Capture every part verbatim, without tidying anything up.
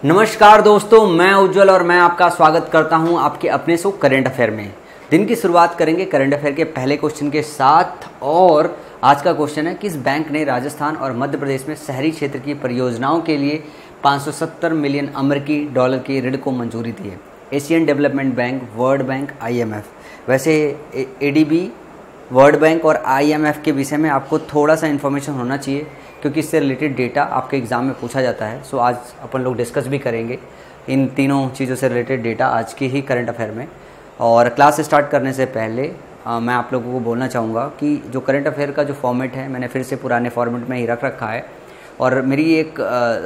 नमस्कार दोस्तों, मैं उज्जवल और मैं आपका स्वागत करता हूं आपके अपने शो करंट अफेयर में। दिन की शुरुआत करेंगे करंट अफेयर के पहले क्वेश्चन के साथ। और आज का क्वेश्चन है, किस बैंक ने राजस्थान और मध्य प्रदेश में शहरी क्षेत्र की परियोजनाओं के लिए पाँच सौ सत्तर मिलियन अमेरिकी डॉलर के ऋण को मंजूरी दी है? Asian development bank, world bank, I M F. वैसे A D B, world bank और आई एम एफ के विषय में आपको थोड़ा सा इन्फॉर्मेशन होना चाहिए, क्योंकि इससे रिलेटेड डेटा आपके एग्ज़ाम में पूछा जाता है। सो आज अपन लोग डिस्कस भी करेंगे इन तीनों चीज़ों से रिलेटेड डेटा आज की ही करंट अफेयर में। और क्लास स्टार्ट करने से पहले आ, मैं आप लोगों को बोलना चाहूँगा कि जो करंट अफेयर का जो फॉर्मेट है, मैंने फिर से पुराने फॉर्मेट में ही रख रखा है। और मेरी एक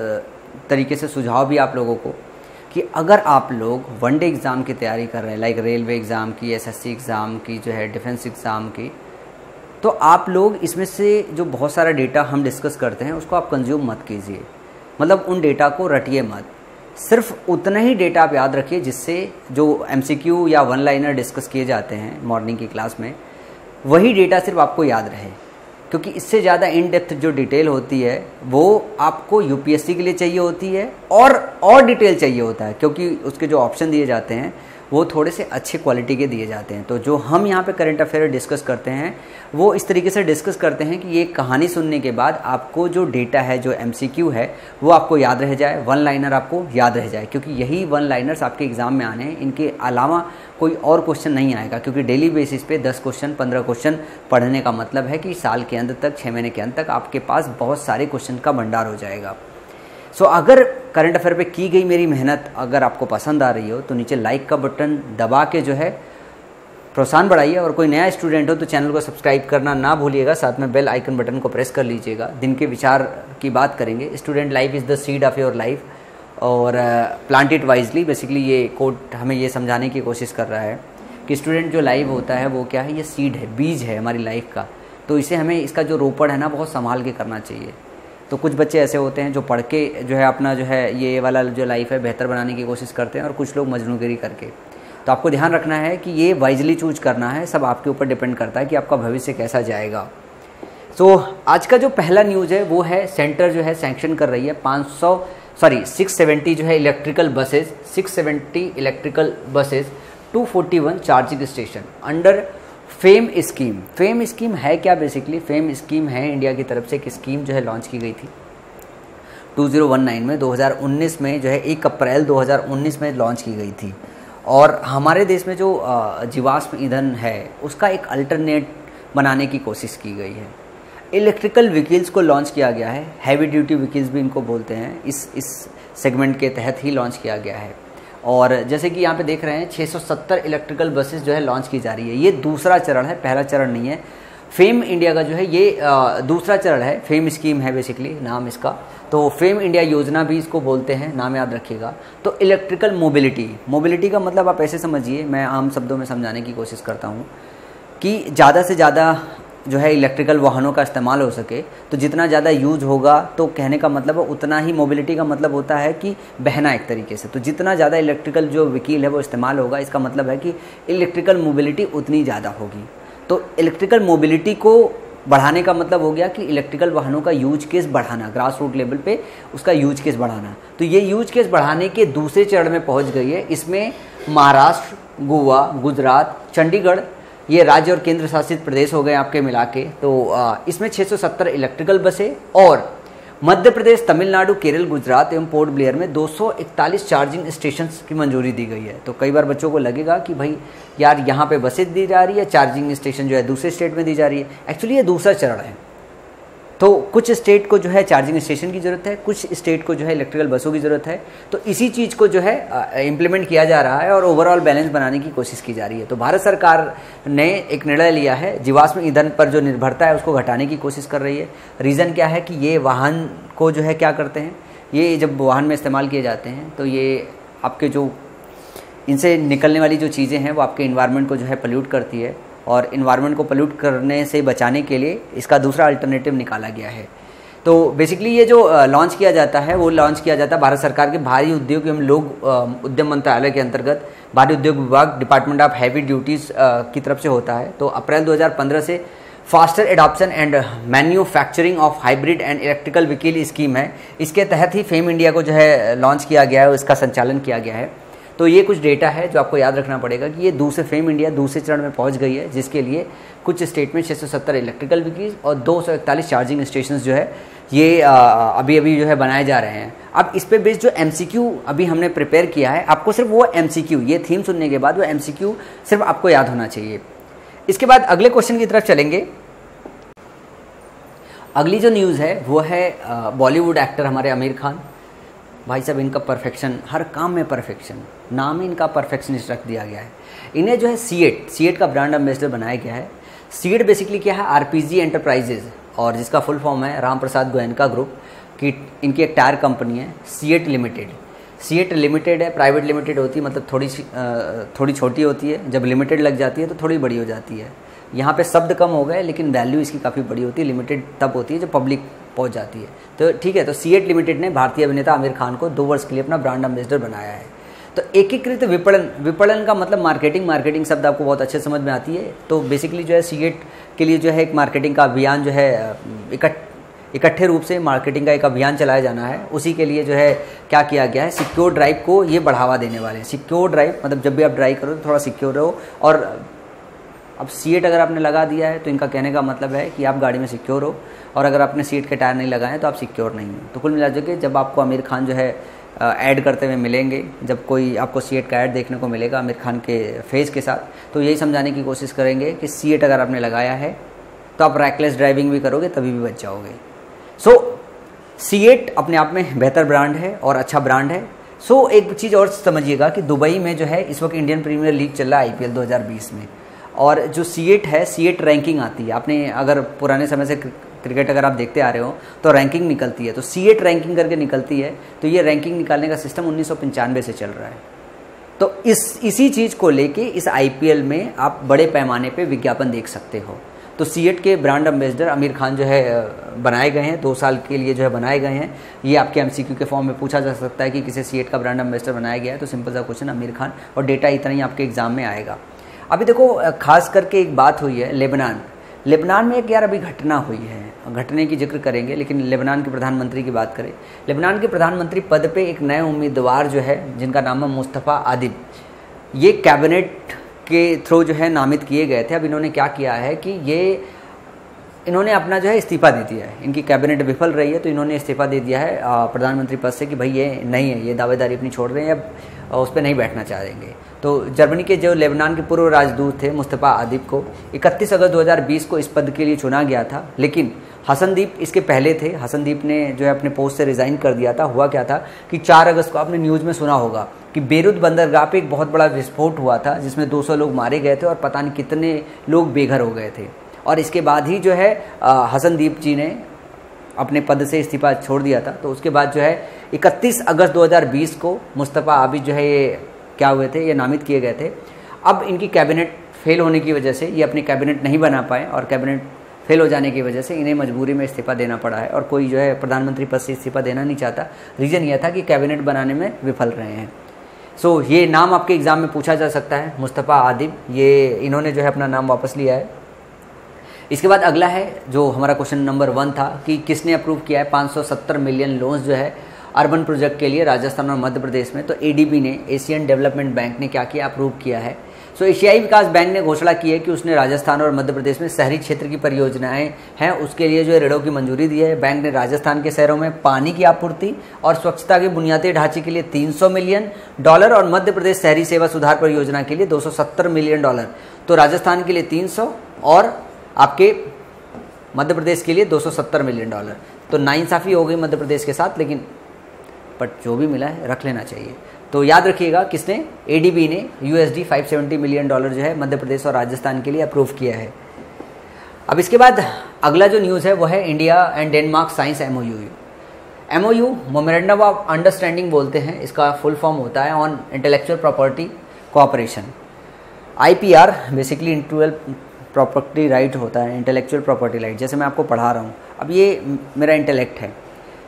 आ, तरीके से सुझाव भी आप लोगों को कि अगर आप लोग वनडे एग्ज़ाम की तैयारी कर रहे हैं, लाइक रेलवे एग्ज़ाम की, एस एस सी एग्ज़ाम की, जो है डिफेंस एग्ज़ाम की, तो आप लोग इसमें से जो बहुत सारा डेटा हम डिस्कस करते हैं उसको आप कंज्यूम मत कीजिए। मतलब उन डेटा को रटिए मत, सिर्फ उतना ही डेटा आप याद रखिए जिससे जो एमसीक्यू या वन लाइनर डिस्कस किए जाते हैं मॉर्निंग की क्लास में, वही डेटा सिर्फ आपको याद रहे। क्योंकि इससे ज़्यादा इन डेप्थ जो डिटेल होती है वो आपको यूपीएससी के लिए चाहिए होती है, और और डिटेल चाहिए होता है, क्योंकि उसके जो ऑप्शन दिए जाते हैं वो थोड़े से अच्छे क्वालिटी के दिए जाते हैं। तो जो हम यहाँ पे करंट अफेयर डिस्कस करते हैं वो इस तरीके से डिस्कस करते हैं कि ये कहानी सुनने के बाद आपको जो डेटा है, जो एमसीक्यू है, वो आपको याद रह जाए, वन लाइनर आपको याद रह जाए, क्योंकि यही वन लाइनर्स आपके एग्जाम में आने हैं। इनके अलावा कोई और क्वेश्चन नहीं आएगा, क्योंकि डेली बेसिस पे दस क्वेश्चन, पंद्रह क्वेश्चन पढ़ने का मतलब है कि साल के अंत तक, छः महीने के अंत तक आपके पास बहुत सारे क्वेश्चन का भंडार हो जाएगा। सो so, अगर करंट अफेयर पे की गई मेरी मेहनत अगर आपको पसंद आ रही हो तो नीचे लाइक का बटन दबा के जो है प्रोत्साहन बढ़ाइए। और कोई नया स्टूडेंट हो तो चैनल को सब्सक्राइब करना ना भूलिएगा, साथ में बेल आइकन बटन को प्रेस कर लीजिएगा। दिन के विचार की बात करेंगे। Student life is the seed of your life और प्लांट इट वाइजली। बेसिकली ये कोट हमें ये समझाने की कोशिश कर रहा है कि स्टूडेंट जो लाइफ होता है वो क्या है, ये सीड है, बीज है हमारी लाइफ का। तो इसे हमें, इसका जो रोपण है ना, बहुत संभाल के करना चाहिए। तो कुछ बच्चे ऐसे होते हैं जो पढ़ के जो है अपना जो है ये वाला जो लाइफ है बेहतर बनाने की कोशिश करते हैं, और कुछ लोग मजनूगिरी करके। तो आपको ध्यान रखना है कि ये वाइजली चूज करना है, सब आपके ऊपर डिपेंड करता है कि आपका भविष्य कैसा जाएगा। सो so, आज का जो पहला न्यूज़ है वो है, सेंटर जो है सैंक्शन कर रही है पाँच सौ सॉरी सिक्स सेवेंटी जो है electrical buses six seventy electrical buses two forty one charging station under FAME scheme. FAME scheme है क्या? बेसिकली फेम स्कीम है इंडिया की तरफ से एक स्कीम जो है लॉन्च की गई थी दो हज़ार उन्नीस में, दो हज़ार उन्नीस में जो है एक अप्रैल दो हज़ार उन्नीस में लॉन्च की गई थी। और हमारे देश में जो जीवाश्म ईंधन है उसका एक अल्टरनेट बनाने की कोशिश की गई है। इलेक्ट्रिकल व्हीकल्स को लॉन्च किया गया है, हैवी ड्यूटी व्हीकल्स भी इनको बोलते हैं, इस इस सेगमेंट के तहत ही लॉन्च किया गया है। और जैसे कि यहाँ पे देख रहे हैं छह सौ सत्तर इलेक्ट्रिकल बसेस जो है लॉन्च की जा रही है। ये दूसरा चरण है, पहला चरण नहीं है। फेम इंडिया का जो है ये आ, दूसरा चरण है। फेम स्कीम है बेसिकली नाम इसका। तो फेम इंडिया योजना भी इसको बोलते हैं, नाम याद रखिएगा। तो इलेक्ट्रिकल मोबिलिटी, मोबिलिटी का मतलब आप ऐसे समझिए, मैं आम शब्दों में समझाने की कोशिश करता हूँ कि ज़्यादा से ज़्यादा जो है इलेक्ट्रिकल वाहनों का इस्तेमाल हो सके। तो जितना ज़्यादा यूज होगा, तो कहने का मतलब उतना ही, मोबिलिटी का मतलब होता है कि बहना एक तरीके से। तो जितना ज़्यादा इलेक्ट्रिकल जो व्हीकल है वो इस्तेमाल होगा, इसका मतलब है कि इलेक्ट्रिकल मोबिलिटी उतनी ज़्यादा होगी। तो इलेक्ट्रिकल मोबिलिटी को बढ़ाने का मतलब हो गया कि इलेक्ट्रिकल वाहनों का यूज केस बढ़ाना, ग्रास रूट लेवल पे उसका यूज केस बढ़ाना। तो ये यूज केस बढ़ाने के दूसरे चरण में पहुँच गई है। इसमें महाराष्ट्र, गोवा, गुजरात, चंडीगढ़, ये राज्य और केंद्र शासित प्रदेश हो गए आपके मिला के। तो इसमें छह सौ सत्तर इलेक्ट्रिकल बसें, और मध्य प्रदेश, तमिलनाडु, केरल, गुजरात एवं पोर्ट ब्लेयर में दो सौ इकतालीस चार्जिंग स्टेशंस की मंजूरी दी गई है। तो कई बार बच्चों को लगेगा कि भाई यार यहाँ पे बसें दी जा रही है, चार्जिंग स्टेशन जो है दूसरे स्टेट में दी जा रही है। एक्चुअली ये दूसरा चरण है। तो कुछ स्टेट को जो है चार्जिंग स्टेशन की ज़रूरत है, कुछ स्टेट को जो है इलेक्ट्रिकल बसों की ज़रूरत है। तो इसी चीज़ को जो है इम्प्लीमेंट किया जा रहा है और ओवरऑल बैलेंस बनाने की कोशिश की जा रही है। तो भारत सरकार ने एक निर्णय लिया है, जीवाश्म ईंधन पर जो निर्भरता है उसको घटाने की कोशिश कर रही है। रीज़न क्या है कि ये वाहन को जो है क्या करते हैं, ये जब वाहन में इस्तेमाल किए जाते हैं तो ये आपके जो इनसे निकलने वाली जो चीज़ें हैं वो आपके इन्वायरमेंट को जो है पल्यूट करती है, और इन्वायरमेंट को पल्यूट करने से बचाने के लिए इसका दूसरा अल्टरनेटिव निकाला गया है। तो बेसिकली ये जो लॉन्च किया जाता है वो लॉन्च किया जाता है भारत सरकार के भारी उद्योग एवं लोक उद्यम मंत्रालय के अंतर्गत भारी उद्योग विभाग, डिपार्टमेंट ऑफ हैवी ड्यूटीज़ की तरफ से होता है। तो अप्रैल दो हज़ार पंद्रह से faster adoption and manufacturing of hybrid and electrical vehicle scheme है। इसके तहत ही फेम इंडिया को जो है लॉन्च किया गया है, इसका संचालन किया गया है। तो ये कुछ डेटा है जो आपको याद रखना पड़ेगा कि ये दूसरे फेम इंडिया दूसरे चरण में पहुंच गई है, जिसके लिए कुछ स्टेट में छः सौ सत्तर इलेक्ट्रिकल व्हीकल और दो सौ इकतालीस चार्जिंग स्टेशन जो है ये आ, अभी अभी जो है बनाए जा रहे हैं। अब इस पे बेस्ड जो एमसीक्यू अभी हमने प्रिपेयर किया है, आपको सिर्फ वो एमसीक्यू, ये थीम सुनने के बाद वो एमसीक्यू सिर्फ आपको याद होना चाहिए। इसके बाद अगले क्वेश्चन की तरफ चलेंगे। अगली जो न्यूज़ है वो है बॉलीवुड एक्टर हमारे आमिर खान। भाई साहब, इनका परफेक्शन, हर काम में परफेक्शन, नाम ही इनका परफेक्शनिस्ट रख दिया गया है। इन्हें जो है सीएट सीएट का ब्रांड एम्बेसडर बनाया गया है। सीएट बेसिकली क्या है, आरपीजी एंटरप्राइजेज, और जिसका फुल फॉर्म है राम प्रसाद गोयनका ग्रुप की। इनकी एक टायर कंपनी है सीएट लिमिटेड। सीएट लिमिटेड है, प्राइवेट लिमिटेड होती है, मतलब थोड़ी थोड़ी छोटी होती है, जब लिमिटेड लग जाती है तो थोड़ी बड़ी हो जाती है। यहाँ पे शब्द कम हो गए लेकिन वैल्यू इसकी काफ़ी बड़ी होती है। लिमिटेड तब होती है जब पब्लिक पहुँच जाती है। तो ठीक है, तो सीएट लिमिटेड ने भारतीय अभिनेता आमिर खान को दो वर्ष के लिए अपना ब्रांड एम्बेसडर बनाया है। तो एकीकृत विपणन, विपणन का मतलब मार्केटिंग, मार्केटिंग शब्द आपको बहुत अच्छे समझ में आती है। तो बेसिकली जो है सीएट के लिए जो है एक मार्केटिंग का अभियान जो है इकट्ठ इकट्ठे रूप से मार्केटिंग का एक अभियान चलाया जाना है। उसी के लिए जो है क्या किया गया है, सिक्योर ड्राइव को ये बढ़ावा देने वाले हैं। सिक्योर ड्राइव मतलब जब भी आप ड्राइव करो तो थोड़ा सिक्योर रहो। और अब सीएट अगर आपने लगा दिया है तो इनका कहने का मतलब है कि आप गाड़ी में सिक्योर हो, और अगर आपने सीट के टायर नहीं लगाए तो आप सिक्योर नहीं हो। तो कुल मिला के जब आपको आमिर खान जो है ऐड करते हुए मिलेंगे, जब कोई आपको सीएट का ऐड देखने को मिलेगा आमिर खान के फेस के साथ, तो यही समझाने की कोशिश करेंगे कि सीएट अगर आपने लगाया है तो आप रैकलेस ड्राइविंग भी करोगे तभी भी बच जाओगे। सो सीएट अपने आप में बेहतर ब्रांड है और अच्छा ब्रांड है। सो so, एक चीज़ और समझिएगा कि दुबई में जो है इस वक्त इंडियन प्रीमियर लीग चल रहा है आईपीएल दो हज़ार बीस में, और जो सीएट है, सीएट रैंकिंग आती है। आपने अगर पुराने समय से क्रिकेट अगर आप देखते आ रहे हो तो रैंकिंग निकलती है, तो सीएट रैंकिंग करके निकलती है। तो ये रैंकिंग निकालने का सिस्टम उन्नीस सौ पंचानवे से चल रहा है। तो इस इसी चीज़ को लेके इस आईपीएल में आप बड़े पैमाने पे विज्ञापन देख सकते हो। तो सीएट के ब्रांड एम्बेसडर आमिर खान जो है बनाए गए हैं, दो साल के लिए जो है बनाए गए हैं। ये आपके एमसीक्यू के फॉर्म में पूछा जा सकता है कि किसे सीएट का ब्रांड एम्बेसडर बनाया गया है, तो सिंपल सा क्वेश्चन आमिर खान, और डेटा इतना ही आपके एग्जाम में आएगा। अभी देखो, खास करके एक बात हुई है लेबनान लेबनान में एक यार अभी घटना हुई है, घटने की जिक्र करेंगे, लेकिन लेबनान के प्रधानमंत्री की बात करें। लेबनान के प्रधानमंत्री पद पे एक नए उम्मीदवार जो है, जिनका नाम है मुस्तफ़ा आदिब, ये कैबिनेट के थ्रू जो है नामित किए गए थे। अब इन्होंने क्या किया है कि ये इन्होंने अपना जो है इस्तीफा दे दिया है। इनकी कैबिनेट विफल रही है तो इन्होंने इस्तीफा दे दिया है प्रधानमंत्री पद से कि भाई ये नहीं है, ये दावेदारी अपनी छोड़ रहे हैं, अब उस पर नहीं बैठना चाहेंगे। तो जर्मनी के जो लेबनान के पूर्व राजदूत थे मुस्तफ़ा आदिब को इकतीस अगस्त दो हज़ार बीस को इस पद के लिए चुना गया था, लेकिन हसनदीप इसके पहले थे। हसनदीप ने जो है अपने पोस्ट से रिज़ाइन कर दिया था। हुआ क्या था कि चार अगस्त को आपने न्यूज़ में सुना होगा कि बेरूत बंदरगाह पे एक बहुत बड़ा विस्फोट हुआ था, जिसमें दो सौ लोग मारे गए थे और पता नहीं कितने लोग बेघर हो गए थे। और इसके बाद ही जो है हसनदीप जी ने अपने पद से इस्तीफा छोड़ दिया था। तो उसके बाद जो है इकतीस अगस्त दो हज़ार बीस को मुस्तफ़ा आदिब जो है ये क्या हुए थे, ये नामित किए गए थे। अब इनकी कैबिनेट फेल होने की वजह से ये अपनी कैबिनेट नहीं बना पाए, और कैबिनेट फेल हो जाने की वजह से इन्हें मजबूरी में इस्तीफा देना पड़ा है। और कोई जो है प्रधानमंत्री पद से इस्तीफा देना नहीं चाहता। रीज़न यह था कि कैबिनेट बनाने में विफल रहे हैं। सो so, ये नाम आपके एग्ज़ाम में पूछा जा सकता है, मुस्तफ़ा आदिब, ये इन्होंने जो है अपना नाम वापस लिया है। इसके बाद अगला है जो हमारा क्वेश्चन नंबर वन था कि किसने अप्रूव किया है पाँच सौ सत्तर मिलियन लोन्स जो है अर्बन प्रोजेक्ट के लिए राजस्थान और मध्य प्रदेश में। तो एडीबी ने, एशियन डेवलपमेंट बैंक ने क्या किया, अप्रूव किया है। सो एशियाई विकास बैंक ने घोषणा की है कि उसने राजस्थान और मध्य प्रदेश में शहरी क्षेत्र की परियोजनाएं हैं उसके लिए जो है ऋणों की मंजूरी दी है। बैंक ने राजस्थान के शहरों में पानी की आपूर्ति और स्वच्छता के बुनियादी ढांचे के लिए तीन सौ मिलियन डॉलर और मध्य प्रदेश शहरी सेवा सुधार परियोजना के लिए दो सौ सत्तर मिलियन डॉलर। तो राजस्थान के लिए तीन सौ और आपके मध्य प्रदेश के लिए दो सौ सत्तर मिलियन डॉलर। तो नाइंसाफ़ी हो गई मध्य प्रदेश के साथ, लेकिन बट जो भी मिला है रख लेना चाहिए। तो याद रखिएगा किसने, एडीबी ने यूएसडी पाँच सौ सत्तर मिलियन डॉलर जो है मध्य प्रदेश और राजस्थान के लिए अप्रूव किया है। अब इसके बाद अगला जो न्यूज़ है वो है India and Denmark science MoU. MoU memorandum of understanding बोलते हैं, इसका फुल फॉर्म होता है on intellectual property cooperation. IPR basically intellectual property right होता है, इंटेलेक्चुअल प्रॉपर्टी राइट, जैसे मैं आपको पढ़ा रहा हूँ। अब ये मेरा इंटेलेक्ट है,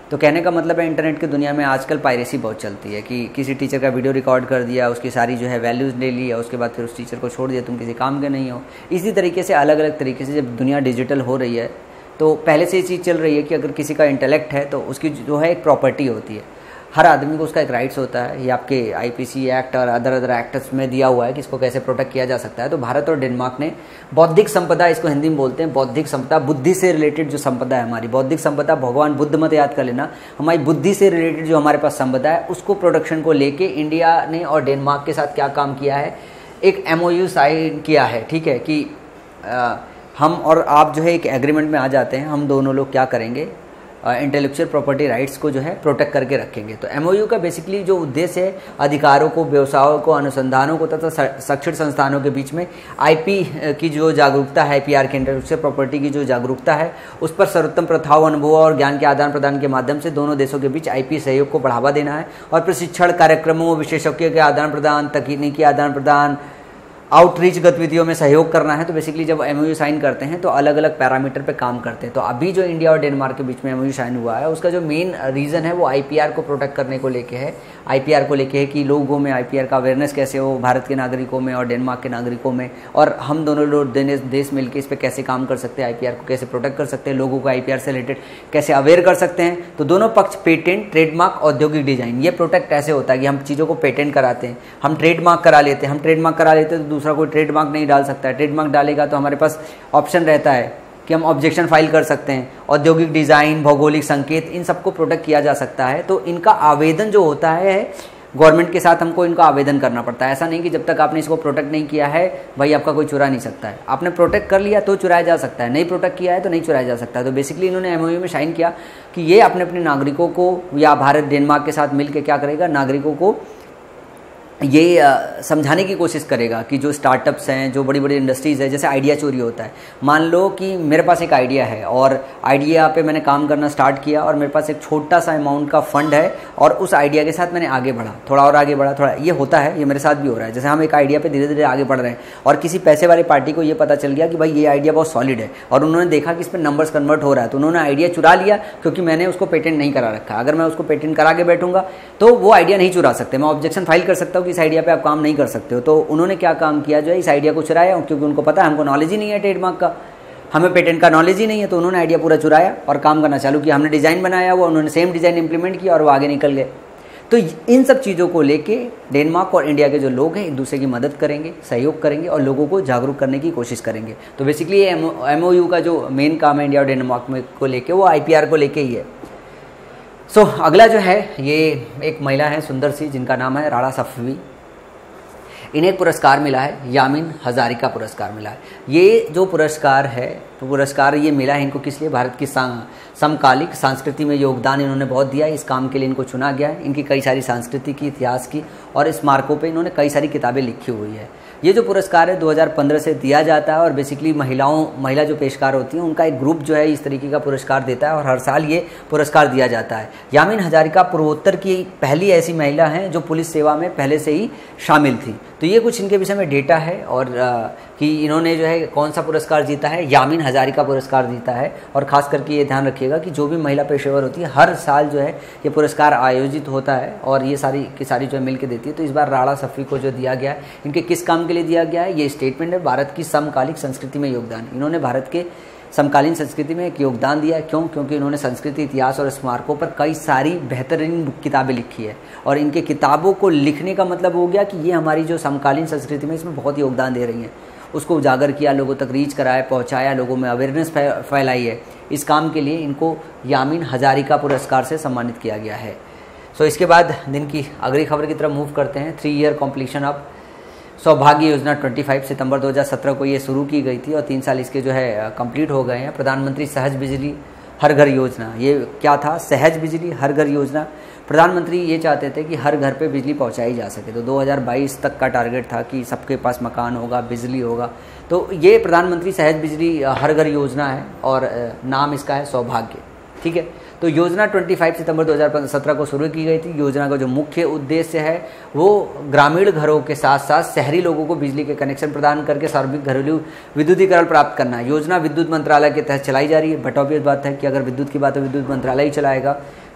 तो कहने का मतलब है इंटरनेट की दुनिया में आजकल पायरेसी बहुत चलती है कि किसी टीचर का वीडियो रिकॉर्ड कर दिया, उसकी सारी जो है वैल्यूज़ ले लिया, उसके बाद फिर उस टीचर को छोड़ दिया, तुम किसी काम के नहीं हो। इसी तरीके से अलग अलग तरीके से जब दुनिया डिजिटल हो रही है तो पहले से ये चीज़ चल रही है कि अगर किसी का इंटेलेक्ट है तो उसकी जो है एक प्रॉपर्टी होती है, हर आदमी को उसका एक राइट्स होता है। ये आपके आईपीसी एक्ट और अदर अदर एक्ट्स में दिया हुआ है कि इसको कैसे प्रोटेक्ट किया जा सकता है। तो भारत और डेनमार्क ने बौद्धिक संपदा, इसको हिंदी में बोलते हैं बौद्धिक संपदा, बुद्धि से रिलेटेड जो संपदा है हमारी बौद्धिक संपदा, भगवान बुद्ध मत याद कर लेना, हमारी बुद्धि से रिलेटेड जो हमारे पास संपदा है उसको प्रोटेक्शन को लेके इंडिया ने और डेनमार्क के साथ क्या काम किया है, एक एमओयू साइन किया है। ठीक है कि आ, हम और आप जो है एक एग्रीमेंट में आ जाते हैं, हम दोनों लोग क्या करेंगे, इंटेलेक्चुअल प्रॉपर्टी राइट्स को जो है प्रोटेक्ट करके रखेंगे। तो एमओयू का बेसिकली जो उद्देश्य है अधिकारों को, व्यवसायों को, अनुसंधानों को तथा शिक्षण संस्थानों के बीच में आईपी की जो जागरूकता है, आईपीआर के इंटेलेक्चुअल प्रॉपर्टी की जो जागरूकता है उस पर सर्वोत्तम प्रथाओं, अनुभव और ज्ञान के आदान प्रदान के माध्यम से दोनों देशों के बीच आईपी सहयोग को बढ़ावा देना है और प्रशिक्षण कार्यक्रमों, विशेषज्ञों के आदान प्रदान, तकनीकी आदान प्रदान, आउटरीच गतिविधियों में सहयोग करना है। तो बेसिकली जब एमओयू साइन करते हैं तो अलग अलग पैरामीटर पे काम करते हैं। तो अभी जो इंडिया और डेनमार्क के बीच में एमओयू साइन हुआ है उसका जो मेन रीज़न है वो आईपीआर को प्रोटेक्ट करने को लेके है। आईपीआर को लेके है कि लोगों में आईपीआर का अवेयरनेस कैसे हो, भारत के नागरिकों में और डेनमार्क के नागरिकों में, और हम दोनों लोग देश मिलकर इस पर कैसे काम कर सकते हैं, आईपीआर को कैसे प्रोटेक्ट कर सकते हैं, लोगों को आईपीआर से रिलेटेड कैसे अवेयर कर सकते हैं। तो दोनों पक्ष पेटेंट, ट्रेडमार्क, औद्योगिक डिजाइन, ये प्रोटेक्ट ऐसे होता है कि हम चीज़ों को पेटेंट कराते हैं, हम ट्रेडमार्क करा लेते हैं, हम ट्रेडमार्क करा लेते हैं तो दूसरा कोई ट्रेडमार्क नहीं डाल सकता है। ट्रेडमार्क डालेगा तो हमारे पास ऑप्शन रहता है कि हम ऑब्जेक्शन फाइल कर सकते हैं। औद्योगिक डिजाइन, भौगोलिक संकेत, इन सबको प्रोटेक्ट किया जा सकता है। तो इनका आवेदन जो होता है गवर्नमेंट के साथ हमको इनका आवेदन करना पड़ता है। ऐसा नहीं कि जब तक आपने इसको प्रोटेक्ट नहीं किया है भाई आपका कोई चुरा नहीं सकता है। आपने प्रोटेक्ट कर लिया तो चुराया जा सकता है, नहीं प्रोटेक्ट किया है तो नहीं चुराया जा सकता है। तो बेसिकली इन्होंने एमओयू में साइन किया कि ये अपने अपने नागरिकों को या भारत डेनमार्क के साथ मिलकर क्या करेगा, नागरिकों को ये समझाने की कोशिश करेगा कि जो स्टार्टअप्स हैं, जो बड़ी बड़ी इंडस्ट्रीज़ है, जैसे आइडिया चोरी होता है। मान लो कि मेरे पास एक आइडिया है और आइडिया पे मैंने काम करना स्टार्ट किया और मेरे पास एक छोटा सा अमाउंट का फंड है और उस आइडिया के साथ मैंने आगे बढ़ा, थोड़ा और आगे बढ़ा, थोड़ा ये होता है, ये मेरे साथ भी हो रहा है। जैसे हम एक आइडिया पे धीरे धीरे आगे बढ़ रहे हैं और किसी पैसे वाली पार्टी को ये पता चल गया कि भाई ये आइडिया बहुत सॉलिड है और उन्होंने देखा कि इस पर नंबर्स कन्वर्ट हो रहा है, तो उन्होंने आइडिया चुरा लिया क्योंकि मैंने उसको पेटेंट नहीं करा रखा। अगर मैं उसको पेटेंट करा के बैठूंगा तो वो आइडिया नहीं चुरा सकते, मैं ऑब्जेक्शन फाइल कर सकता हूँ कि इस आइडिया पे आप काम नहीं कर सकते हो। तो उन्होंने क्या काम किया, जो है इस आइडिया को चुराया, क्योंकि उनको पता है हमको नॉलेज ही नहीं है ट्रेडमार्क का, हमें पेटेंट का नॉलेज ही नहीं है, तो उन्होंने आइडिया पूरा चुराया और काम करना चालू किया। हमने डिज़ाइन बनाया हुआ, उन्होंने सेम डिज़ाइन इंप्लीमेंट किया और वो आगे निकल गए। तो इन सब चीज़ों को लेके डेनमार्क और इंडिया के जो लोग हैं एक दूसरे की मदद करेंगे, सहयोग करेंगे और लोगों को जागरूक करने की कोशिश करेंगे। तो बेसिकली ये एमओयू का जो मेन काम है इंडिया और डेनमार्क में को लेके वो आईपीआर को लेके ही है। सो so, अगला जो है ये एक महिला है सुंदर सी, जिनका नाम है राणा सफवी। इन्हें एक पुरस्कार मिला है, यामिन हजारिका पुरस्कार मिला है। ये जो पुरस्कार है तो पुरस्कार ये मिला है इनको किस लिए, भारत की समकालिक संस्कृति में योगदान इन्होंने बहुत दिया है, इस काम के लिए इनको चुना गया है। इनकी कई सारी संस्कृति की, इतिहास की और स्मारकों पे इन्होंने कई सारी किताबें लिखी हुई है। ये जो पुरस्कार है दो हज़ार पंद्रह से दिया जाता है और बेसिकली महिलाओं महिला जो पेशकार होती हैं उनका एक ग्रुप जो है इस तरीके का पुरस्कार देता है और हर साल ये पुरस्कार दिया जाता है। यामिन हजारिका पूर्वोत्तर की पहली ऐसी महिला हैं जो पुलिस सेवा में पहले से ही शामिल थी। तो ये कुछ इनके विषय में डेटा है और आ, कि इन्होंने जो है कौन सा पुरस्कार जीता है, यामिन हजारिका पुरस्कार जीता है। और ख़ास करके ये ध्यान रखिएगा कि जो भी महिला पेशेवर होती है हर साल जो है ये पुरस्कार आयोजित होता है और ये सारी की सारी जो है मिल के देती है। तो इस बार राणा सफवी को जो दिया गया है, इनके किस काम के लिए दिया गया है, ये स्टेटमेंट है, भारत की समकालिक संस्कृति में योगदान। इन्होंने भारत के समकालीन संस्कृति में एक योगदान दिया। क्यों? क्योंकि इन्होंने संस्कृति, इतिहास और स्मारकों पर कई सारी बेहतरीन किताबें लिखी है और इनके किताबों को लिखने का मतलब हो गया कि ये हमारी जो समकालीन संस्कृति में इसमें बहुत योगदान दे रही हैं, उसको उजागर किया, लोगों तक रीच कराया, पहुंचाया, लोगों में अवेयरनेस फैलाई है। इस काम के लिए इनको यामिन हजारिका पुरस्कार से सम्मानित किया गया है। सो इसके बाद दिन की अगली खबर की तरफ मूव करते हैं। थ्री ईयर कॉम्प्लीशन ऑफ सौभाग्य योजना पच्चीस सितंबर दो हज़ार सत्रह को ये शुरू की गई थी और तीन साल इसके जो है कंप्लीट हो गए हैं। प्रधानमंत्री सहज बिजली हर घर योजना, ये क्या था, सहज बिजली हर घर योजना। प्रधानमंत्री ये चाहते थे कि हर घर पे बिजली पहुंचाई जा सके। तो दो हज़ार बाईस तक का टारगेट था कि सबके पास मकान होगा, बिजली होगा। तो ये प्रधानमंत्री सहज बिजली हर घर योजना है और नाम इसका है सौभाग्य। ठीक है, तो योजना पच्चीस सितंबर दो हज़ार सत्रह को शुरू की गई थी। योजना का जो मुख्य उद्देश्य है वो ग्रामीण घरों के साथ साथ शहरी लोगों को बिजली के कनेक्शन प्रदान करके सार्वजनिक घरेलू विद्युतीकरण प्राप्त करना है। योजना विद्युत मंत्रालय के तहत चलाई जा रही है। बट ऑब्वियस बात है कि अगर विद्युत की बात है विद्युत मंत्रालय ही चलाएगा।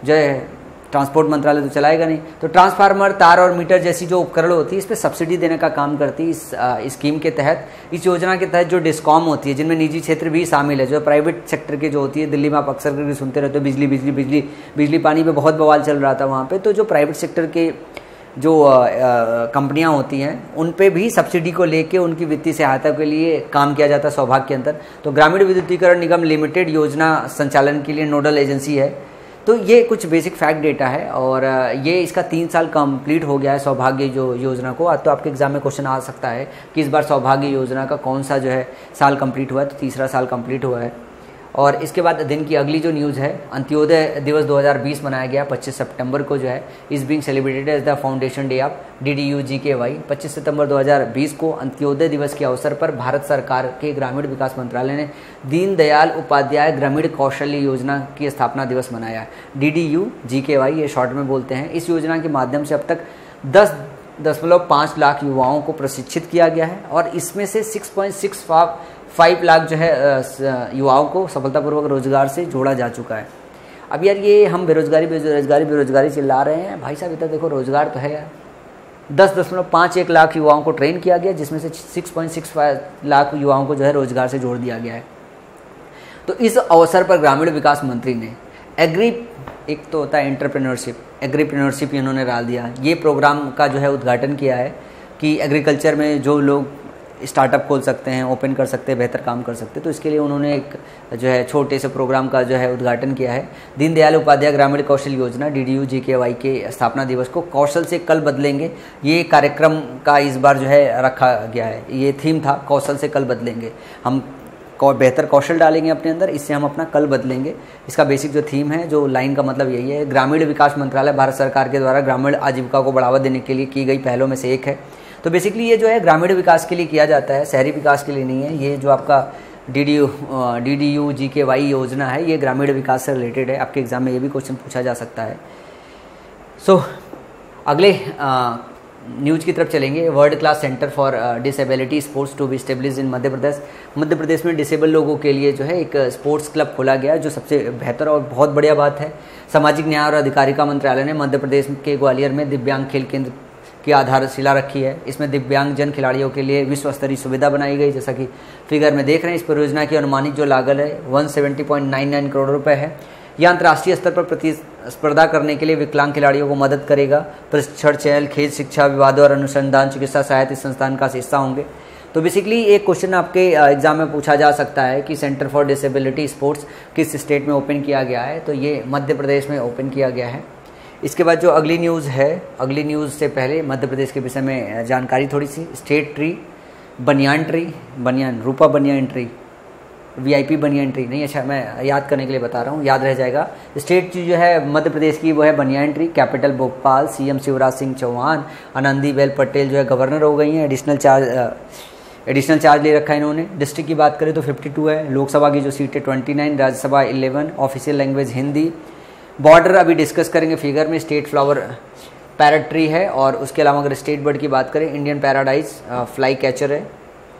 जो है ट्रांसपोर्ट मंत्रालय तो चलाएगा नहीं, तो ट्रांसफार्मर, तार और मीटर जैसी जो उपकरण होती है इस पर सब्सिडी देने का काम करती है। इस आ, स्कीम के तहत, इस योजना के तहत जो डिस्कॉम होती है, जिनमें निजी क्षेत्र भी शामिल है, जो प्राइवेट सेक्टर के जो होती है, दिल्ली में आप अक्सर करके सुनते रहते हो बिजली बिजली बिजली बिजली पानी पे बहुत बवाल चल रहा था वहाँ पे, तो जो प्राइवेट सेक्टर के जो कंपनियां होती हैं उन पे भी सब्सिडी को लेके उनकी वित्तीय सहायता के लिए काम किया जाता है सौभाग्य के अंदर। तो ग्रामीण विद्युतीकरण निगम लिमिटेड योजना संचालन के लिए नोडल एजेंसी है। तो ये कुछ बेसिक फैक्ट डेटा है और ये इसका तीन साल कंप्लीट हो गया है सौभाग्य जो योजना को। आज तो आपके एग्जाम में क्वेश्चन आ सकता है कि इस बार सौभाग्य योजना का कौन सा जो है साल कंप्लीट हुआ है, तो तीसरा साल कंप्लीट हुआ है। और इसके बाद दिन की अगली जो न्यूज़ है, अंत्योदय दिवस दो हज़ार बीस मनाया गया पच्चीस सितंबर को, जो है is being celebrated as the foundation day of D D U G K Y. पच्चीस सितंबर दो हज़ार बीस को अंत्योदय दिवस के अवसर पर भारत सरकार के ग्रामीण विकास मंत्रालय ने दीनदयाल उपाध्याय ग्रामीण कौशल्य योजना की स्थापना दिवस मनाया। D D U G K Y ये शॉर्ट में बोलते हैं। इस योजना के माध्यम से अब तक दस दशमलव पाँच लाख युवाओं को प्रशिक्षित किया गया है और इसमें से six point six five lakh जो है युवाओं को सफलतापूर्वक रोजगार से जोड़ा जा चुका है। अब यार ये हम बेरोजगारी बेरोजगारी बेरोजगारी चिल्ला रहे हैं, भाई साहब इतना देखो रोजगार तो है यार। दस दशमलव पाँच एक लाख युवाओं को ट्रेन किया गया, जिसमें से six point six five lakh युवाओं को जो है रोजगार से जोड़ दिया गया है। तो इस अवसर पर ग्रामीण विकास मंत्री ने एग्री, एक तो होता है एंटरप्रेन्योरशिप, एग्रीप्रेन्योरशिप इन्होंने डाल दिया। ये प्रोग्राम का जो है उद्घाटन किया है कि एग्रीकल्चर में जो लोग स्टार्टअप खोल सकते हैं, ओपन कर सकते हैं, बेहतर काम कर सकते हैं, तो इसके लिए उन्होंने एक जो है छोटे से प्रोग्राम का जो है उद्घाटन किया है। दीनदयाल उपाध्याय ग्रामीण Kaushal Yojana D D U G K Y के स्थापना दिवस को कौशल से कल बदलेंगे, ये कार्यक्रम का इस बार जो है रखा गया है। ये थीम था कौशल से कल बदलेंगे, हम बेहतर कौशल डालेंगे अपने अंदर, इससे हम अपना कल बदलेंगे। इसका बेसिक जो थीम है, जो लाइन का मतलब यही है। ग्रामीण विकास मंत्रालय भारत सरकार के द्वारा ग्रामीण आजीविका को बढ़ावा देने के लिए की गई पहलों में से एक है। तो बेसिकली ये जो है ग्रामीण विकास के लिए किया जाता है, शहरी विकास के लिए नहीं है। ये जो आपका D D U D D U G K Y योजना है, ये ग्रामीण विकास से रिलेटेड है। आपके एग्जाम में ये भी क्वेश्चन पूछा जा सकता है। सो so, अगले न्यूज़ की तरफ चलेंगे। World class centre for disability sports to be establish in Madhya Pradesh. Madhya Pradesh में डिसेबल लोगों के लिए जो है एक स्पोर्ट्स क्लब खोला गया, जो सबसे बेहतर और बहुत बढ़िया बात है। सामाजिक न्याय और अधिकारिता मंत्रालय ने मध्य प्रदेश के ग्वालियर में दिव्यांग खेल केंद्र की आधारशिला रखी है। इसमें दिव्यांग जन खिलाड़ियों के लिए विश्व स्तरीय सुविधा बनाई गई, जैसा कि फिगर में देख रहे हैं। इस परियोजना की अनुमानित जो लागत है एक सौ सत्तर पॉइंट नौ नौ करोड़ रुपए है। यह अंतर्राष्ट्रीय स्तर पर प्रतिस्पर्धा करने के लिए विकलांग खिलाड़ियों को मदद करेगा। प्रशिक्षण, चयन, खेल शिक्षा, विवादों और अनुसंधान, चिकित्सा सहायता इस संस्थान का हिस्सा होंगे। तो बेसिकली एक क्वेश्चन आपके एग्जाम में पूछा जा सकता है कि सेंटर फॉर डिसेबिलिटी स्पोर्ट्स किस स्टेट में ओपन किया गया है, तो ये मध्य प्रदेश में ओपन किया गया है। इसके बाद जो अगली न्यूज़ है, अगली न्यूज़ से पहले मध्य प्रदेश के विषय में जानकारी थोड़ी सी। State tree, banyan tree, banyan Rupa banyan tree, VIP banyan tree नहीं, अच्छा मैं याद करने के लिए बता रहा हूँ, याद रह जाएगा। स्टेट ट्री जो है मध्य प्रदेश की वो है banyan tree. Capital Bhopal, CM Shivraj Singh Chouhan, Anandiben Patel जो है गवर्नर हो गई हैं। एडिशनल चार्ज एडिशनल चार्ज ले रखा है इन्होंने। डिस्ट्रिक्ट की बात करें तो बावन है। लोकसभा की जो सीट है उनतीस, राज्यसभा ग्यारह, ऑफिशियल लैंग्वेज हिंदी। बॉर्डर अभी डिस्कस करेंगे फिगर में। स्टेट फ्लावर पैरट ट्री है और उसके अलावा अगर स्टेट बर्ड की बात करें इंडियन पैराडाइज फ्लाई कैचर है।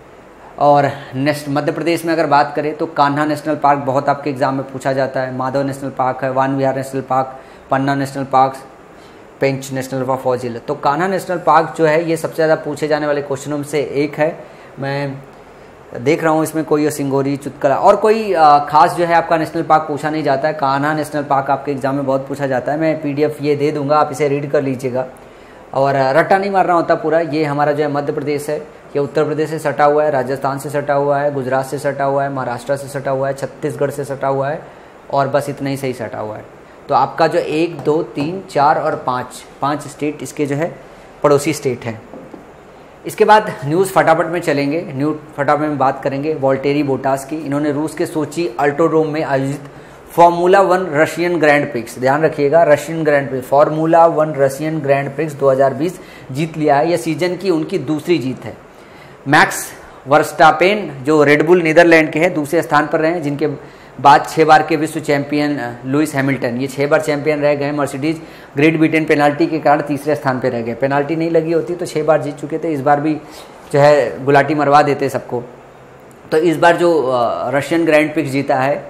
और नेक्स्ट मध्य प्रदेश में अगर बात करें तो कान्हा नेशनल पार्क बहुत आपके एग्जाम में पूछा जाता है। माधव नेशनल पार्क है, Van Vihar national park, Panna national park, Pench national park, fossil. तो कान्हा नेशनल पार्क जो है ये सबसे ज़्यादा पूछे जाने वाले क्वेश्चनों में से एक है। मैं देख रहा हूँ इसमें कोई सिंगोरी, चुटकला और कोई खास जो है आपका नेशनल पार्क पूछा नहीं जाता है। कान्हा नेशनल पार्क आपके एग्जाम में बहुत पूछा जाता है। मैं पीडीएफ ये दे दूंगा, आप इसे रीड कर लीजिएगा और रट्टा नहीं मारना होता पूरा। ये हमारा जो है मध्य प्रदेश है, ये उत्तर प्रदेश से सटा हुआ है, राजस्थान से सटा हुआ है, गुजरात से सटा हुआ है, महाराष्ट्र से सटा हुआ है, छत्तीसगढ़ से सटा हुआ है और बस इतना ही सही सटा हुआ है। तो आपका जो एक, दो, तीन, चार और पाँच पाँच स्टेट इसके जो है पड़ोसी स्टेट हैं। इसके बाद न्यूज़ फटाफट में चलेंगे। न्यूज़ फटाफट में बात करेंगे वॉल्टेरी बोटास की। इन्होंने रूस के सोची अल्टोड्रोम में आयोजित formula one Russian grand prix, ध्यान रखिएगा Russian grand prix, formula one Russian grand prix दो हज़ार बीस जीत लिया है। यह सीजन की उनकी दूसरी जीत है। मैक्स वर्स्टापेन जो रेडबुल नीदरलैंड के हैं दूसरे स्थान पर रहे हैं, जिनके बाद छः बार के विश्व चैंपियन लुइस हैमिल्टन ये छः बार चैंपियन रह गए। मर्सिडीज ग्रेट ब्रिटेन पेनाल्टी के कारण तीसरे स्थान पर रह गए। पेनाल्टी नहीं लगी होती तो छः बार जीत चुके थे, इस बार भी जो है गुलाटी मरवा देते सबको। तो इस बार जो रशियन ग्रैंड प्रिक्स जीता है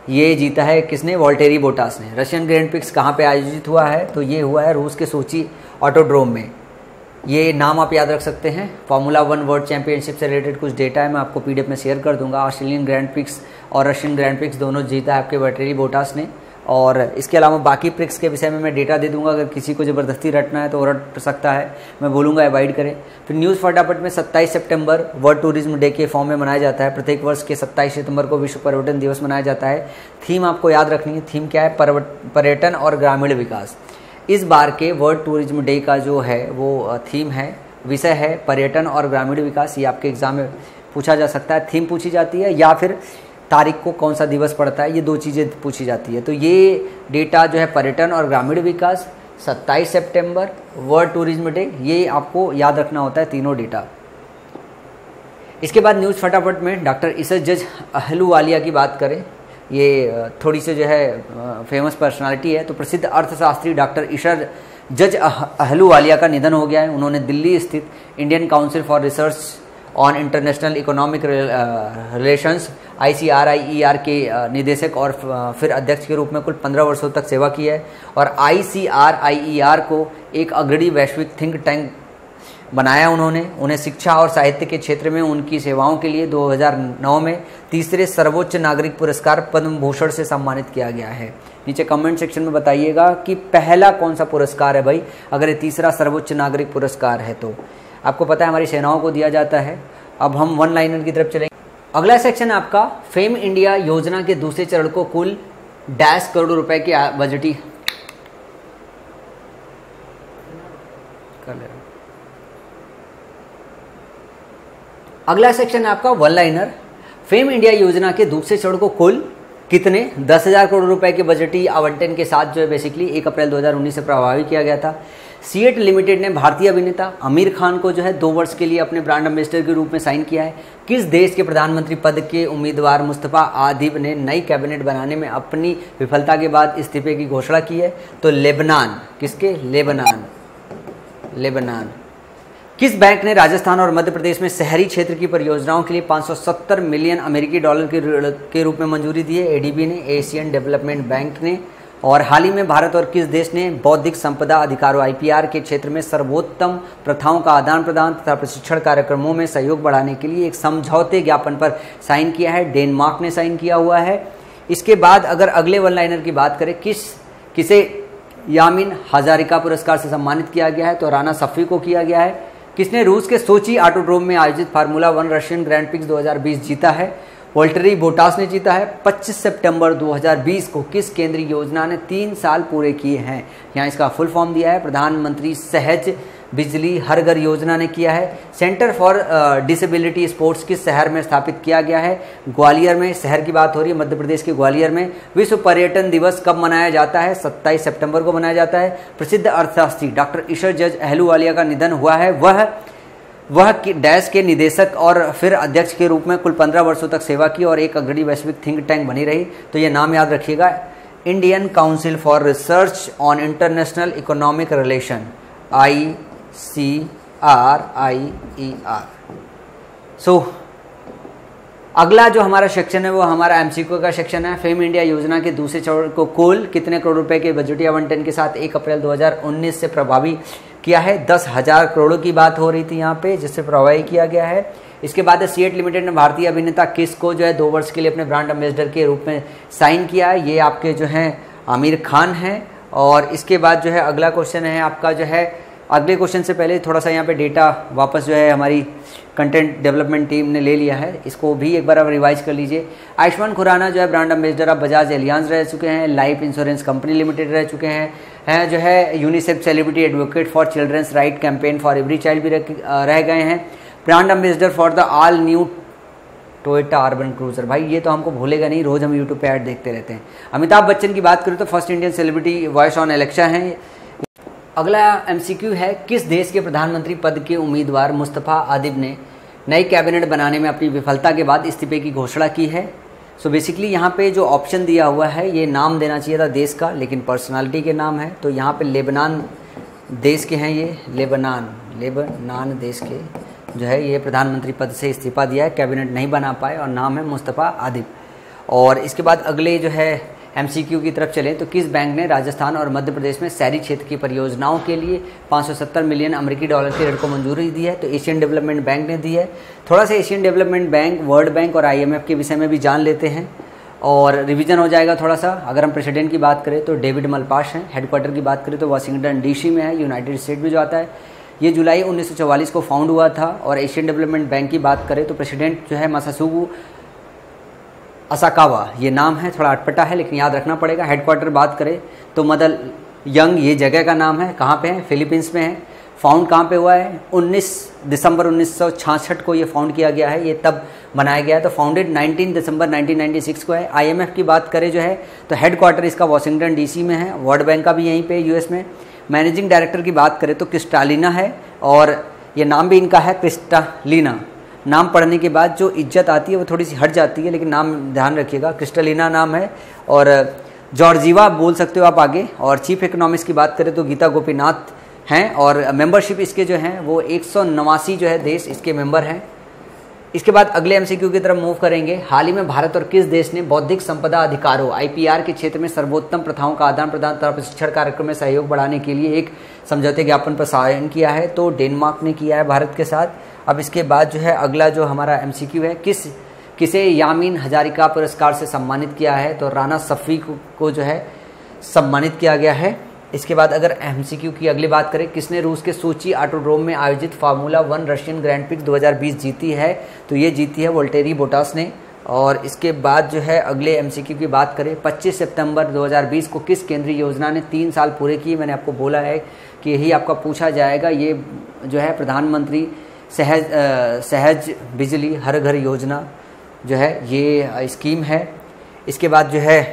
ये जीता है किसने? वॉल्टेरी बोटास ने। रशियन ग्रैंड प्रिक्स कहाँ पे आयोजित हुआ है? तो ये हुआ है रूस के सोची ऑटोड्रोम में। ये नाम आप याद रख सकते हैं। फार्मूला वन वर्ल्ड चैंपियनशिप से रिलेटेड कुछ डेटा है, मैं आपको पीडीएफ में शेयर कर दूंगा। ऑस्ट्रेलियन ग्रैंड प्रिक्स और रशियन ग्रैंड प्रिक्स दोनों जीता है आपके वॉल्टेरी बोटास ने। और इसके अलावा बाकी प्रिक्स के विषय में मैं डेटा दे दूंगा, अगर किसी को ज़बरदस्ती रटना है तो रट सकता है, मैं बोलूँगा अवॉइड करें। फिर न्यूज़ फटाफट में सत्ताईस सितंबर वर्ल्ड टूरिज्म डे के फॉर्म में मनाया जाता है। प्रत्येक वर्ष के सत्ताईस सितंबर को विश्व पर्यटन दिवस मनाया जाता है। थीम आपको याद रखनी है, थीम क्या है? पर्यटन और ग्रामीण विकास। इस बार के वर्ल्ड टूरिज्म डे का जो है वो थीम है, विषय है पर्यटन और ग्रामीण विकास। ये आपके एग्जाम में पूछा जा सकता है, थीम पूछी जाती है या फिर तारीख को कौन सा दिवस पड़ता है, ये दो चीज़ें पूछी जाती है। तो ये डेटा जो है पर्यटन और ग्रामीण विकास, सत्ताईस सितंबर वर्ल्ड टूरिज्म डे, ये आपको याद रखना होता है तीनों डेटा। इसके बाद न्यूज़ फटाफट में डॉक्टर इशर जज अहलूवालिया की बात करें, ये थोड़ी सी जो है फेमस पर्सनालिटी है। तो प्रसिद्ध अर्थशास्त्री डॉक्टर इशर जज अहलूवालिया का निधन हो गया है। उन्होंने दिल्ली स्थित Indian council for research on international economic relations I C R I E R के निदेशक और फिर अध्यक्ष के रूप में कुल पंद्रह वर्षों तक सेवा की है। और आई C R I E are को एक अग्रणी वैश्विक थिंक टैंक बनाया उन्होंने। उन्हें शिक्षा और साहित्य के क्षेत्र में उनकी सेवाओं के लिए दो हज़ार नौ में तीसरे सर्वोच्च नागरिक पुरस्कार पद्म भूषण से सम्मानित किया गया है। नीचे कमेंट सेक्शन में बताइएगा कि पहला कौन सा पुरस्कार है भाई, अगर ये तीसरा सर्वोच्च नागरिक पुरस्कार है तो। आपको पता है हमारी सेनाओं को दिया जाता है। अब हम वन लाइनर की तरफ चलेंगे। अगला सेक्शन है आपका फेम इंडिया योजना के दूसरे चरण को कुल डैश करोड़ रुपए की बजटी कर ले। अगला सेक्शन है आपका वन लाइनर। फेम इंडिया योजना के दूसरे चरण को कुल कितने दस हजार करोड़ रुपए के बजटी आवंटन के साथ जो है बेसिकली एक अप्रैल दो हज़ार उन्नीस से प्रभावी किया गया था। सीएट लिमिटेड ने भारतीय अभिनेता आमिर खान को जो है दो वर्ष के लिए अपने ब्रांड एम्बेसडर के रूप में साइन किया है। किस देश के प्रधानमंत्री पद के उम्मीदवार मुस्तफा आदिब ने नई कैबिनेट बनाने में अपनी विफलता के बाद इस्तीफे की घोषणा की है? तो लेबनान। किसके? लेबनान। लेबनान। किस बैंक ने राजस्थान और मध्य प्रदेश में शहरी क्षेत्र की परियोजनाओं के लिए पाँच सौ सत्तर मिलियन अमेरिकी डॉलर के के रूप में मंजूरी दी है? एडीबी ने, एशियन डेवलपमेंट बैंक ने। और हाल ही में भारत और किस देश ने बौद्धिक संपदा अधिकारों आईपीआर के क्षेत्र में सर्वोत्तम प्रथाओं का आदान प्रदान तथा प्रशिक्षण कार्यक्रमों में सहयोग बढ़ाने के लिए एक समझौते ज्ञापन पर साइन किया है? डेनमार्क ने साइन किया हुआ है। इसके बाद अगर अगले वन लाइनर की बात करें, किस किसे यामिन हजारिका पुरस्कार से सम्मानित किया गया है? तो राना सफ़ी को किया गया है। किसने रूस के सोची ऑटोड्रोम में आयोजित formula one Russian grand prix दो हज़ार बीस जीता है? वॉल्टेरी बोटास ने जीता है। पच्चीस सितंबर दो हज़ार बीस को किस केंद्रीय योजना ने तीन साल पूरे किए हैं? यहाँ इसका फुल फॉर्म दिया है, प्रधानमंत्री सहज बिजली हर घर योजना ने किया है। सेंटर फॉर डिसेबिलिटी स्पोर्ट्स किस शहर में स्थापित किया गया है? ग्वालियर में। शहर की बात हो रही है मध्य प्रदेश के ग्वालियर में। विश्व पर्यटन दिवस कब मनाया जाता है? सत्ताईस सितंबर को मनाया जाता है। प्रसिद्ध अर्थशास्त्री डॉक्टर इशर जज अहलूवालिया का निधन हुआ है। वह वह डैश के निदेशक और फिर अध्यक्ष के रूप में कुल पंद्रह वर्षों तक सेवा की और एक अग्रणी वैश्विक थिंक टैंक बनी रही। तो ये नाम याद रखिएगा, Indian council for research on international economic relation, I C R I E R. So अगला जो हमारा सेक्शन है वो हमारा एमसीक्यू का सेक्शन है। फेम इंडिया योजना के दूसरे चरण को कुल कितने करोड़ रुपए के बजटीय आवंटन के साथ एक अप्रैल दो हज़ार उन्नीस से प्रभावी किया है? दस हजार करोड़ों की बात हो रही थी यहाँ पे, जिससे प्रभावी किया गया है। इसके बाद सीएट लिमिटेड ने भारतीय अभिनेता किस को जो है दो वर्ष के लिए अपने ब्रांड एम्बेसडर के रूप में साइन किया है? ये आपके जो है आमिर खान है। और इसके बाद जो है अगला क्वेश्चन है आपका जो है, अगले क्वेश्चन से पहले थोड़ा सा यहाँ पे डेटा वापस जो है हमारी कंटेंट डेवलपमेंट टीम ने ले लिया है, इसको भी एक बार आप रिवाइज कर लीजिए। आयुष्मान खुराना जो है brand ambassador of Bajaj Allianz रह चुके हैं। लाइफ इंश्योरेंस कंपनी लिमिटेड रह चुके हैं हैं जो है UNICEF celebrity advocate for children's right campaign for every child भी रह गए हैं। Brand ambassador for the all new Toyota urban cruiser. भाई ये तो हमको भूलेगा नहीं, रोज हम यूट्यूब पे ऐड देखते रहते हैं। अमिताभ बच्चन की बात करें तो first Indian celebrity voice on Alexa है। अगला एमसीक्यू है, किस देश के प्रधानमंत्री पद के उम्मीदवार मुस्तफा आदिब ने नई कैबिनेट बनाने में अपनी विफलता के बाद इस्तीफे की घोषणा की है? सो बेसिकली यहाँ पे जो ऑप्शन दिया हुआ है ये नाम देना चाहिए था देश का, लेकिन पर्सनालिटी के नाम है। तो यहाँ पे लेबनान देश के हैं, ये लेबनान लेबनान देश के जो है ये प्रधानमंत्री पद से इस्तीफा दिया है, कैबिनेट नहीं बना पाए और नाम है मुस्तफा आदिब। और इसके बाद अगले जो है एमसीक्यू की तरफ चलें तो किस बैंक ने राजस्थान और मध्य प्रदेश में शहरी क्षेत्र की परियोजनाओं के लिए पाँच सौ सत्तर मिलियन अमेरिकी डॉलर की ऋण को मंजूरी दी है? तो एशियन डेवलपमेंट बैंक ने दी है। थोड़ा सा Asian development bank, world bank और आईएमएफ के विषय में भी जान लेते हैं और रिवीजन हो जाएगा थोड़ा सा। अगर हम प्रेसिडेंट की बात करें तो डेविड मलपाश हैं। हेडक्वार्टर की बात करें तो वाशिंगटन डीसी में है, यूनाइटेड स्टेट में जो आता है। ये जुलाई उन्नीस सौ चौवालीस को फाउंड हुआ था। और एशियन डेवलपमेंट बैंक की बात करें तो प्रेसिडेंट जो है मासासुगु असाकावा, ये नाम है, थोड़ा अटपटा है लेकिन याद रखना पड़ेगा। हेडक्वार्टर बात करें तो मदल यंग ये जगह का नाम है, कहाँ पे है? फिलीपींस में है। फाउंड कहाँ पे हुआ है? उन्नीस दिसंबर उन्नीस सौ छियासठ को ये फाउंड किया गया है, ये तब बनाया गया है। तो फाउंडेड उन्नीस दिसंबर नाइनटीन नाइंटी सिक्स को है। आईएमएफ की बात करें जो है तो हेडक्वार्टर इसका वाशिंगटन डीसी में है। वर्ल्ड बैंक का भी यहीं पे यूएस में। मैनेजिंग डायरेक्टर की बात करें तो क्रिस्टालिना है और ये नाम भी इनका है क्रिस्टालिना। नाम पढ़ने के बाद जो इज्जत आती है वो थोड़ी सी हट जाती है, लेकिन नाम ध्यान रखिएगा, क्रिस्टलिना नाम है। और जॉर्जिवा बोल सकते हो आप आगे। और चीफ इकोनॉमिस्ट की बात करें तो गीता गोपीनाथ हैं और मेंबरशिप इसके जो हैं वो एक सौ नवासी जो है देश इसके मेंबर हैं। इसके बाद अगले एमसीक्यू की तरफ मूव करेंगे। हाल ही में भारत और किस देश ने बौद्धिक संपदा अधिकारों आईपीआर के क्षेत्र में सर्वोत्तम प्रथाओं का आदान प्रदान तथा प्रशिक्षण कार्यक्रम में सहयोग बढ़ाने के लिए एक समझौते ज्ञापन पर साइन किया है? तो डेनमार्क ने किया है भारत के साथ। अब इसके बाद जो है अगला जो हमारा एमसीक्यू है, किस किसे यामीन हजारिका पुरस्कार से सम्मानित किया है? तो राना सफ़ी को जो है सम्मानित किया गया है। इसके बाद अगर एमसीक्यू की अगली बात करें, किसने रूस के सोची ऑटोड्रोम में आयोजित formula one Russian grand prix दो हज़ार बीस जीती है? तो ये जीती है वोल्टेरी बोटास ने। और इसके बाद जो है अगले एमसीक्यू की बात करें, पच्चीस सितंबर दो हज़ार बीस को किस केंद्रीय योजना ने तीन साल पूरे किए? मैंने आपको बोला है कि यही आपका पूछा जाएगा। ये जो है प्रधानमंत्री सहज सहज बिजली हर घर योजना जो है ये स्कीम है। इसके बाद जो है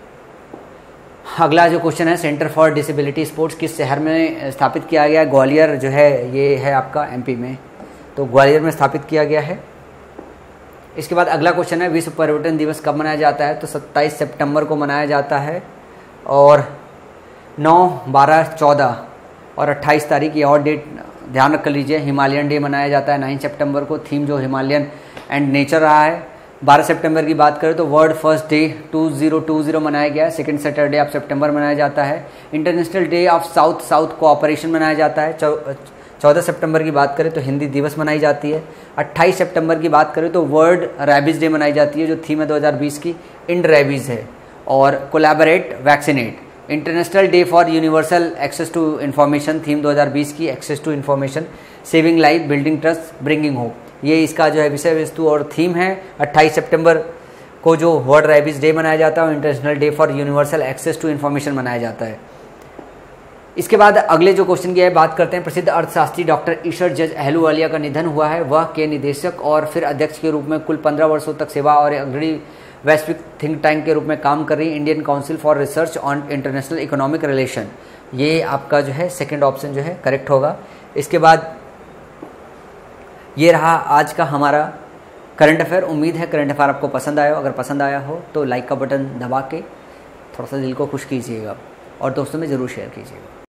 अगला जो क्वेश्चन है, सेंटर फॉर डिसेबिलिटी स्पोर्ट्स किस शहर में स्थापित किया गया? ग्वालियर जो है ये है आपका एमपी में, तो ग्वालियर में स्थापित किया गया है। इसके बाद अगला क्वेश्चन है, विश्व पर्यटन दिवस कब मनाया जाता है? तो सत्ताईस सितंबर को मनाया जाता है। और नौ, बारह, चौदह और अट्ठाईस तारीख ये और डेट ध्यान रख लीजिए। हिमालयन डे मनाया जाता है नाइन सितंबर को, थीम जो हिमालयन एंड नेचर रहा है। बारह सितंबर की बात करें तो world first day two thousand twenty मनाया गया है। सेकेंड सैटरडे ऑफ सितंबर मनाया जाता है। International day of south south cooperation मनाया जाता है। चौदह सितंबर की बात करें तो हिंदी दिवस मनाई जाती है। अट्ठाईस सितंबर की बात करें तो वर्ल्ड रैबिज डे मनाई जाती है, जो थीम है दो हज़ार बीस की इंड रैबिज है। और collaborate vaccinate. International day for universal access to information, theme दो हज़ार बीस की access to information, saving life, building trust, bringing hope, ये इसका जो है विषय वस्तु और थीम है। अट्ठाईस सितंबर को जो वर्ल्ड रैबिज डे मनाया जाता है और international day for universal access to information मनाया जाता है। इसके बाद अगले जो क्वेश्चन की है बात करते हैं, प्रसिद्ध अर्थशास्त्री डॉक्टर ईशर जज अहलूवालिया का निधन हुआ है। वह के निदेशक और फिर अध्यक्ष के रूप में कुल पंद्रह वर्षों तक सेवा और अग्रणी वैश्विक थिंक टैंक के रूप में काम कर रही Indian council for research on international economic relation. ये आपका जो है सेकंड ऑप्शन जो है करेक्ट होगा। इसके बाद ये रहा आज का हमारा करंट अफेयर। उम्मीद है करंट अफेयर आपको पसंद आया हो। अगर पसंद आया हो तो लाइक का बटन दबा के थोड़ा सा दिल को खुश कीजिएगा और दोस्तों में ज़रूर शेयर कीजिएगा।